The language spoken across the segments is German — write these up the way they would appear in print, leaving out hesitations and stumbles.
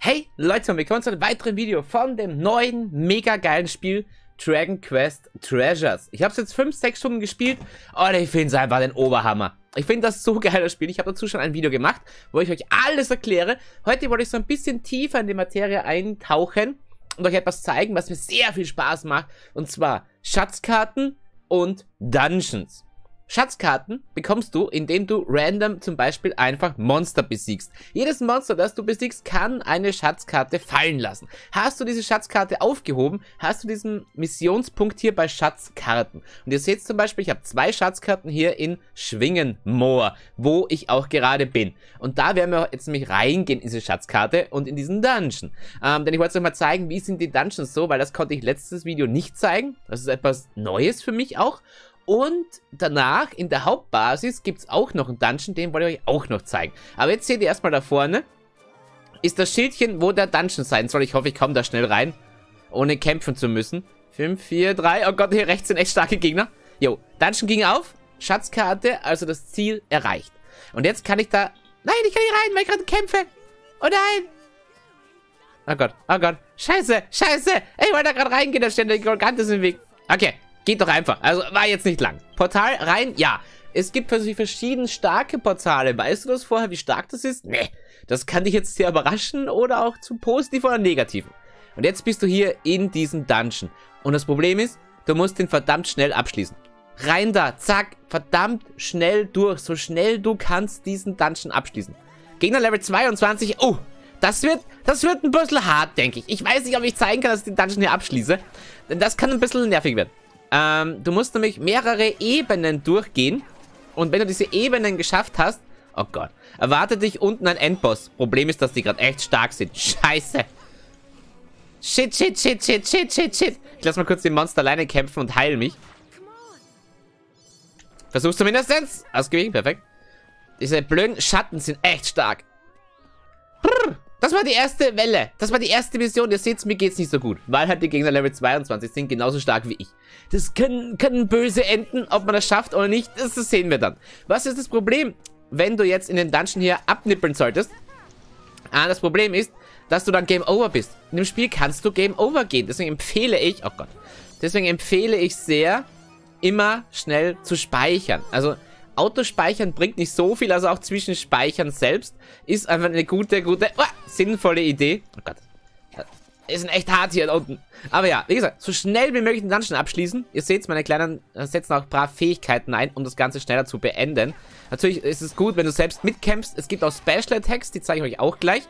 Hey Leute und willkommen zu einem weiteren Video von dem neuen, mega geilen Spiel Dragon Quest Treasures. Ich habe es jetzt 5-6 Stunden gespielt und ich finde es einfach den Oberhammer. Ich finde das so geil, das Spiel. Ich habe dazu schon ein Video gemacht, wo ich euch alles erkläre. Heute wollte ich so ein bisschen tiefer in die Materie eintauchen und euch etwas zeigen, was mir sehr viel Spaß macht. Und zwar Schatzkarten und Dungeons. Schatzkarten bekommst du, indem du random zum Beispiel einfach Monster besiegst. Jedes Monster, das du besiegst, kann eine Schatzkarte fallen lassen. Hast du diese Schatzkarte aufgehoben, hast du diesen Missionspunkt hier bei Schatzkarten. Und ihr seht zum Beispiel, ich habe 2 Schatzkarten hier in Schwingenmoor, wo ich auch gerade bin. Und da werden wir jetzt nämlich reingehen in diese Schatzkarte und in diesen Dungeon. Denn ich wollte euch mal zeigen, wie sind die Dungeons so, weil das konnte ich letztes Video nicht zeigen. Das ist etwas Neues für mich auch. Und danach, in der Hauptbasis, gibt es auch noch einen Dungeon, den wollte ich euch auch noch zeigen. Aber jetzt seht ihr erstmal da vorne, ist das Schildchen, wo der Dungeon sein soll. Ich hoffe, ich komme da schnell rein, ohne kämpfen zu müssen. 5, 4, 3, oh Gott, hier rechts sind echt starke Gegner. Jo, Dungeon ging auf, Schatzkarte, also das Ziel erreicht. Und jetzt kann ich da, nein, ich kann nicht rein, weil ich gerade kämpfe. Oh nein. Oh Gott, scheiße, ich wollte da gerade reingehen, da steht der Gigantes im Weg. Okay. Geht doch einfach. Also, war jetzt nicht lang. Portal rein? Ja. Es gibt verschiedene starke Portale. Weißt du das vorher, wie stark das ist? Nee. Das kann dich jetzt sehr überraschen oder auch zu positiv oder negativen. Und jetzt bist du hier in diesem Dungeon. Und das Problem ist, du musst den verdammt schnell abschließen. Rein da. Zack. Verdammt schnell durch. So schnell du kannst diesen Dungeon abschließen. Gegner Level 22. Oh. Das wird ein bisschen hart, denke ich. Ich weiß nicht, ob ich zeigen kann, dass ich den Dungeon hier abschließe. Denn das kann ein bisschen nervig werden. Du musst nämlich mehrere Ebenen durchgehen. Und wenn du diese Ebenen geschafft hast, oh Gott, erwartet dich unten ein Endboss. Problem ist, dass die gerade echt stark sind. Scheiße. Shit. Ich lass mal kurz den Monster alleine kämpfen und heile mich. Versuch's zumindest jetzt. Ausgewichen, perfekt. Diese blöden Schatten sind echt stark. Das war die erste Welle. Das war die erste Mission. Ihr seht, mir geht's nicht so gut. Weil halt die Gegner Level 22 sind, genauso stark wie ich. Das können böse enden, ob man das schafft oder nicht. Das sehen wir dann. Was ist das Problem, wenn du jetzt in den Dungeon hier abnippeln solltest? Das Problem ist, dass du dann Game Over bist. In dem Spiel kannst du Game Over gehen. Deswegen empfehle ich, oh Gott. Deswegen empfehle ich sehr, immer schnell zu speichern. Also Autospeichern bringt nicht so viel, also auch Zwischenspeichern selbst ist einfach eine gute, sinnvolle Idee. Oh Gott. Ist echt hart hier unten. Aber ja, wie gesagt, so schnell wie möglich den Dungeon abschließen. Ihr seht, meine Kleinen setzen auch brav Fähigkeiten ein, um das Ganze schneller zu beenden. Natürlich ist es gut, wenn du selbst mitkämpfst. Es gibt auch Special Attacks, die zeige ich euch auch gleich.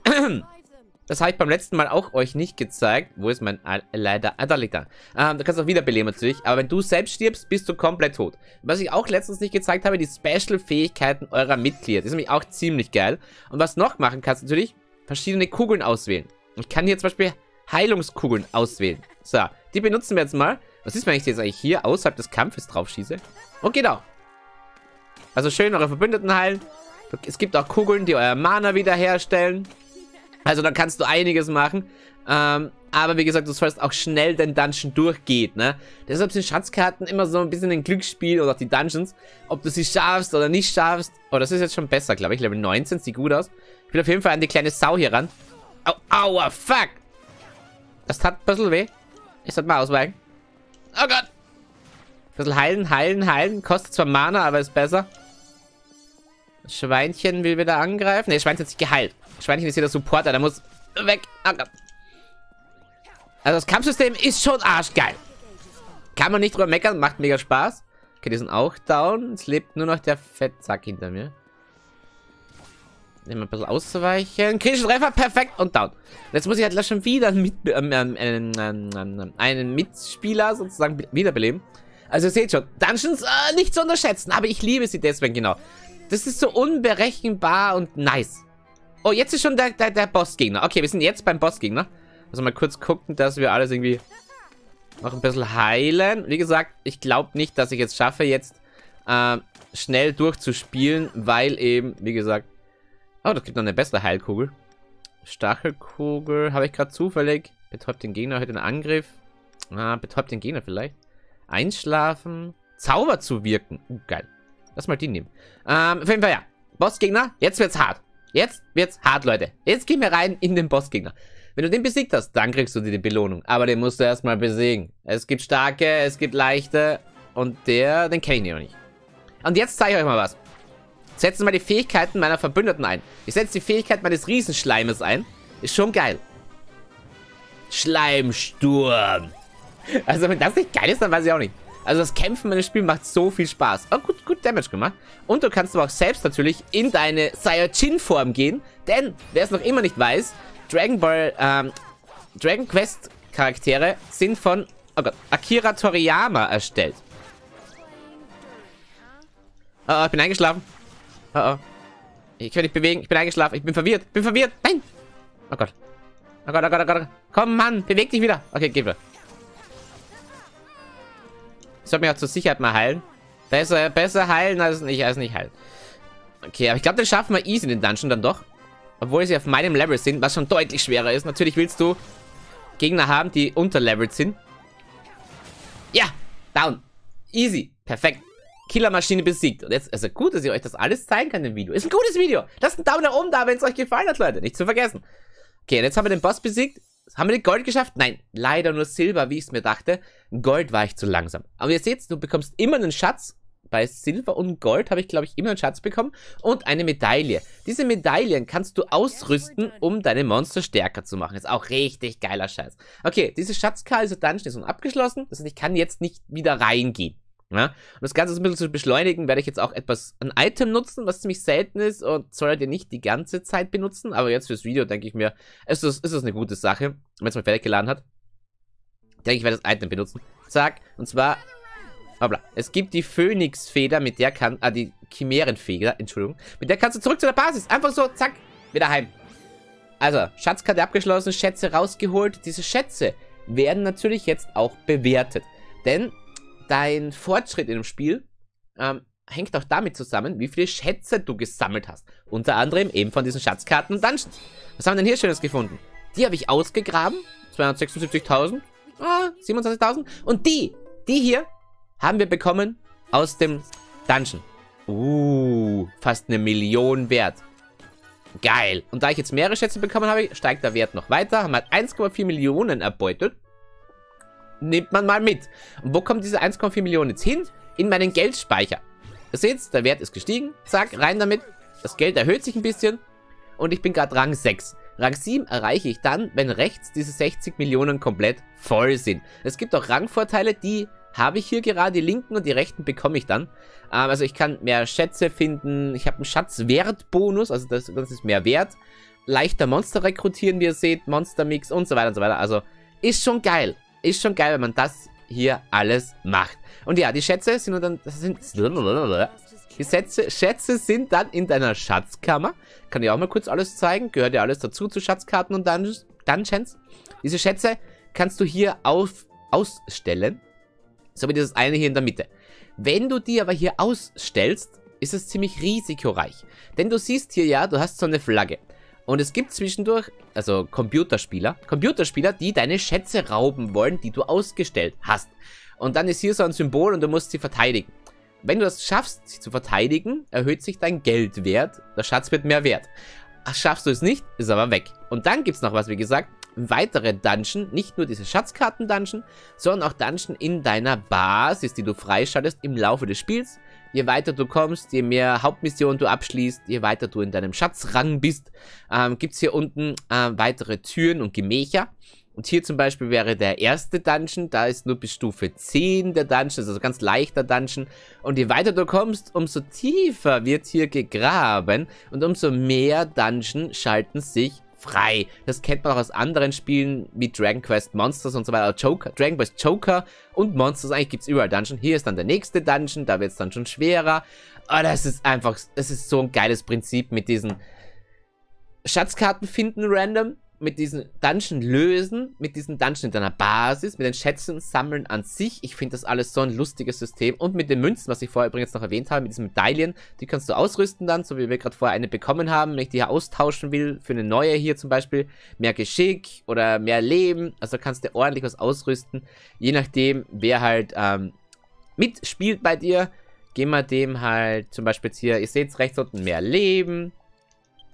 Das habe ich beim letzten Mal auch euch nicht gezeigt. Wo ist mein leider? Da liegt er. Du kannst auch wiederbeleben natürlich. Aber wenn du selbst stirbst, bist du komplett tot. Was ich auch letztens nicht gezeigt habe, die Special-Fähigkeiten eurer Mitglieder. Die sind nämlich auch ziemlich geil. Und was noch machen kannst, natürlich verschiedene Kugeln auswählen. Ich kann hier zum Beispiel Heilungskugeln auswählen. So, die benutzen wir jetzt mal. Was ist, wenn ich jetzt eigentlich hier außerhalb des Kampfes drauf schieße? Und geht auch. Also schön eure Verbündeten heilen. Es gibt auch Kugeln, die euer Mana wiederherstellen. Also da kannst du einiges machen. Aber wie gesagt, du sollst auch schnell den Dungeon durchgehen, ne? Deshalb sind Schatzkarten immer so ein bisschen ein Glücksspiel oder auch die Dungeons. Ob du sie schaffst oder nicht schaffst. Oh, das ist jetzt schon besser, glaube ich. Level 19 sieht gut aus. Ich will auf jeden Fall an die kleine Sau hier ran. Au, aua, fuck. Das tat ein bisschen weh. Ich sollte mal ausweichen. Oh Gott. Ein bisschen heilen. Kostet zwar Mana, aber ist besser. Das Schweinchen will wieder angreifen. Ne, das Schweinchen hat sich geheilt. Schweinchen ist hier der Supporter, der muss weg. Oh Gott. Also das Kampfsystem ist schon arschgeil. Kann man nicht drüber meckern, macht mega Spaß. Okay, die sind auch down. Es lebt nur noch der Fettsack hinter mir. Nehmen wir ein bisschen auszuweichen. Kritischer Treffer, perfekt und down. Und jetzt muss ich halt schon wieder einen Mitspieler sozusagen wiederbeleben. Also ihr seht schon, Dungeons nicht zu unterschätzen, aber ich liebe sie deswegen genau. Das ist so unberechenbar und nice. Oh, jetzt ist schon der Bossgegner. Okay, wir sind jetzt beim Bossgegner. Also mal kurz gucken, dass wir alles irgendwie noch ein bisschen heilen. Wie gesagt, ich glaube nicht, dass ich es schaffe, jetzt schnell durchzuspielen, weil eben, wie gesagt... Oh, das gibt noch eine bessere Heilkugel. Stachelkugel habe ich gerade zufällig. Betäubt den Gegner, heute einen Angriff. Betäubt den Gegner vielleicht. Einschlafen. Zauber zu wirken. Geil. Lass mal die nehmen. Auf jeden Fall ja. Bossgegner, jetzt wird's hart. Jetzt wird's hart, Leute. Jetzt gehen wir rein in den Bossgegner. Wenn du den besiegt hast, dann kriegst du die Belohnung. Aber den musst du erstmal besiegen. Es gibt starke, es gibt leichte. Und den kenne ich noch nicht. Und jetzt zeige ich euch mal was. Setzen wir die Fähigkeiten meiner Verbündeten ein. Ich setze die Fähigkeit meines Riesenschleimes ein. Ist schon geil. Schleimsturm. Also wenn das nicht geil ist, dann weiß ich auch nicht. Also das Kämpfen in dem Spiel macht so viel Spaß. Oh, gut Damage gemacht. Und du kannst aber auch selbst natürlich in deine Saiyajin-Form gehen. Denn, wer es noch immer nicht weiß, Dragon Quest Charaktere sind von, oh Gott, Akira Toriyama erstellt. Oh, ich bin eingeschlafen. Oh. Ich kann nicht bewegen, ich bin eingeschlafen, ich bin verwirrt, nein. Oh Gott. Oh Gott. Komm, Mann, beweg dich wieder. Okay, geh wieder. Ich sollte mich auch zur Sicherheit mal heilen. Besser heilen als nicht heilen. Okay, aber ich glaube, den schaffen wir easy in den Dungeon dann doch. Obwohl sie auf meinem Level sind, was schon deutlich schwerer ist. Natürlich willst du Gegner haben, die unterlevelt sind. Ja, down. Easy, perfekt. Killermaschine besiegt. Und jetzt, also gut, dass ich euch das alles zeigen kann im Video. Ist ein gutes Video. Lasst einen Daumen nach oben da, wenn es euch gefallen hat, Leute. Nicht zu vergessen. Okay, und jetzt haben wir den Boss besiegt. Haben wir den Gold geschafft? Nein, leider nur Silber, wie ich es mir dachte. Gold war ich zu langsam. Aber ihr seht, du bekommst immer einen Schatz. Bei Silber und Gold habe ich, glaube ich, immer einen Schatz bekommen. Und eine Medaille. Diese Medaillen kannst du ausrüsten, um deine Monster stärker zu machen. Ist auch richtig geiler Scheiß. Okay, diese Schatzkarte, also Dungeon ist nun abgeschlossen. Das heißt, ich kann jetzt nicht wieder reingehen. Ja? Und das Ganze ein bisschen zu beschleunigen, werde ich jetzt auch ein Item nutzen, was ziemlich selten ist und solltet ihr nicht die ganze Zeit benutzen. Aber jetzt fürs Video denke ich mir, ist das eine gute Sache. Wenn es mal fertig geladen hat, denke ich, werde das Item benutzen. Zack, und zwar, hoppla, es gibt die Phönixfeder, mit der kann, die Chimärenfeder, Entschuldigung, mit der kannst du zurück zu der Basis. Einfach so, zack, wieder heim. Also, Schatzkarte abgeschlossen, Schätze rausgeholt. Diese Schätze werden natürlich jetzt auch bewertet. Denn dein Fortschritt in dem Spiel hängt auch damit zusammen, wie viele Schätze du gesammelt hast. Unter anderem eben von diesen Schatzkarten und Dungeons. Was haben wir denn hier Schönes gefunden? Die habe ich ausgegraben. 276.000. 27.000. Und die hier haben wir bekommen aus dem Dungeon. Fast 1 Million wert. Geil. Und da ich jetzt mehrere Schätze bekommen habe, steigt der Wert noch weiter. Haben wir 1,4 Millionen erbeutet. Nimmt man mal mit. Und wo kommt diese 1,4 Millionen jetzt hin? In meinen Geldspeicher. Ihr seht, der Wert ist gestiegen. Zack, rein damit. Das Geld erhöht sich ein bisschen. Und ich bin gerade Rang 6. Rang 7 erreiche ich dann, wenn rechts diese 60 Millionen komplett voll sind. Es gibt auch Rangvorteile, die habe ich hier gerade. Die linken und die rechten bekomme ich dann. Also ich kann mehr Schätze finden. Ich habe einen Schatzwertbonus, also das ist mehr Wert. Leichter Monster rekrutieren, wie ihr seht. Monstermix und so weiter und so weiter. Also ist schon geil. Ist schon geil, wenn man das hier alles macht. Und ja, die Schätze sind dann, Schätze sind dann in deiner Schatzkammer. Kann ich auch mal kurz alles zeigen. Gehört ja alles dazu zu Schatzkarten und Dungeons. Diese Schätze kannst du hier ausstellen. So wie dieses eine hier in der Mitte. Wenn du die aber hier ausstellst, ist es ziemlich risikoreich. Denn du siehst hier ja, du hast so eine Flagge. Und es gibt zwischendurch, also Computerspieler, die deine Schätze rauben wollen, die du ausgestellt hast. Und dann ist hier so ein Symbol und du musst sie verteidigen. Wenn du das schaffst, sie zu verteidigen, erhöht sich dein Geldwert. Der Schatz wird mehr wert. Schaffst du es nicht, ist aber weg. Und dann gibt es noch was, wie gesagt, weitere Dungeon, nicht nur diese Schatzkarten-Dungeon, sondern auch Dungeon in deiner Basis, die du freischaltest im Laufe des Spiels. Je weiter du kommst, je mehr Hauptmissionen du abschließt, je weiter du in deinem Schatzrang bist, gibt es hier unten weitere Türen und Gemächer. Und hier zum Beispiel wäre der erste Dungeon, da ist nur bis Stufe 10 der Dungeon, also ganz leichter Dungeon. Und je weiter du kommst, umso tiefer wird hier gegraben und umso mehr Dungeon schalten sich frei. Das kennt man auch aus anderen Spielen wie Dragon Quest Monsters und so weiter. Dragon Quest Joker und Monsters, eigentlich gibt es überall Dungeon. Hier ist dann der nächste Dungeon, da wird es dann schon schwerer. Oh, das ist einfach, das ist so ein geiles Prinzip mit diesen Schatzkarten finden random, mit diesen Dungeon lösen, mit diesen Dungeon in deiner Basis, mit den Schätzen sammeln an sich. Ich finde das alles so ein lustiges System. Und mit den Münzen, was ich vorher übrigens noch erwähnt habe, mit diesen Medaillen, die kannst du ausrüsten dann, so wie wir gerade vorher eine bekommen haben, wenn ich die hier austauschen will, für eine neue hier zum Beispiel, mehr Geschick oder mehr Leben, also kannst du ordentlich was ausrüsten, je nachdem, wer halt mitspielt bei dir, gehen wir dem halt zum Beispiel jetzt hier, ihr seht rechts unten mehr Leben,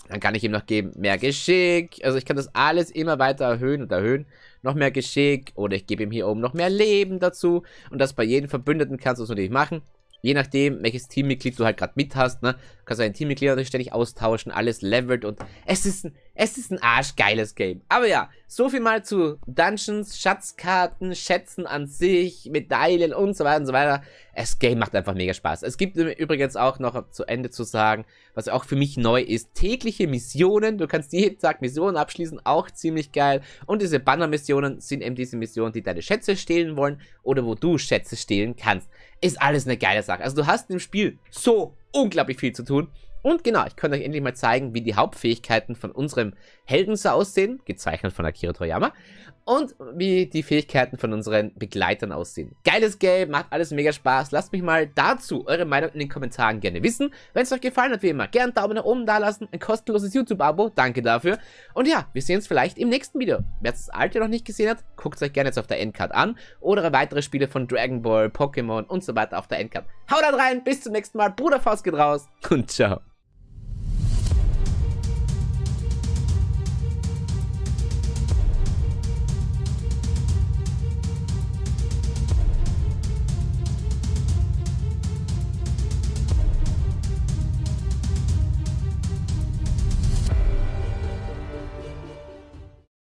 Dann kann ich ihm noch geben, mehr Geschick. Also ich kann das alles immer weiter erhöhen und erhöhen. Noch mehr Geschick. Oder ich gebe ihm hier oben noch mehr Leben dazu. Und das bei jedem Verbündeten kannst du es natürlich machen. Je nachdem, welches Teammitglied du halt gerade mit hast, ne? Du kannst deine Teammitglieder natürlich ständig austauschen, alles levelt und es ist ein arschgeiles Game. Aber ja, so viel mal zu Dungeons, Schatzkarten, Schätzen an sich, Medaillen und so weiter und so weiter. Das Game macht einfach mega Spaß. Es gibt übrigens auch noch zu Ende zu sagen, was auch für mich neu ist, tägliche Missionen. Du kannst jeden Tag Missionen abschließen, auch ziemlich geil. Und diese Banner-Missionen sind eben diese Missionen, die deine Schätze stehlen wollen oder wo du Schätze stehlen kannst. Ist alles eine geile Sache. Also du hast im Spiel so unglaublich viel zu tun. Und genau, ich könnte euch endlich mal zeigen, wie die Hauptfähigkeiten von unserem Helden so aussehen, gezeichnet von Akira Toriyama, und wie die Fähigkeiten von unseren Begleitern aussehen. Geiles Game, macht alles mega Spaß. Lasst mich mal dazu eure Meinung in den Kommentaren gerne wissen. Wenn es euch gefallen hat, wie immer, gerne einen Daumen nach oben da lassen, ein kostenloses YouTube-Abo, danke dafür. Und ja, wir sehen uns vielleicht im nächsten Video. Wer das alte noch nicht gesehen hat, guckt es euch gerne jetzt auf der Endcard an oder weitere Spiele von Dragon Ball, Pokémon und so weiter auf der Endcard. Haut rein, bis zum nächsten Mal, Bruderfaust geht raus und ciao.